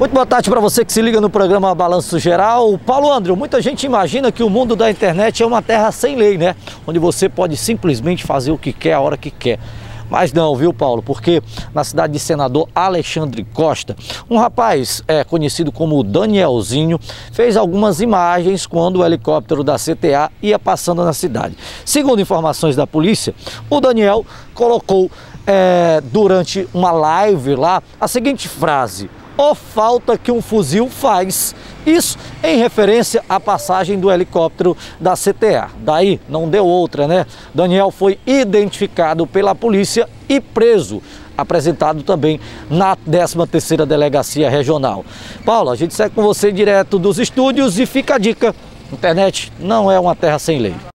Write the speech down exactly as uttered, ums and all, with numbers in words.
Muito boa tarde para você que se liga no programa Balanço Geral. Paulo André, muita gente imagina que o mundo da internet é uma terra sem lei, né? Onde você pode simplesmente fazer o que quer, a hora que quer. Mas não, viu, Paulo? Porque na cidade de Senador Alexandre Costa, um rapaz é, conhecido como Danielzinho fez algumas imagens quando o helicóptero da C T A ia passando na cidade. Segundo informações da polícia, o Daniel colocou é, durante uma live lá a seguinte frase: "Ó falta que um fuzil faz". Isso em referência à passagem do helicóptero da C T A. Daí não deu outra, né? Daniel foi identificado pela polícia e preso, apresentado também na décima terceira Delegacia Regional. Paulo, a gente segue com você direto dos estúdios e fica a dica: internet não é uma terra sem lei.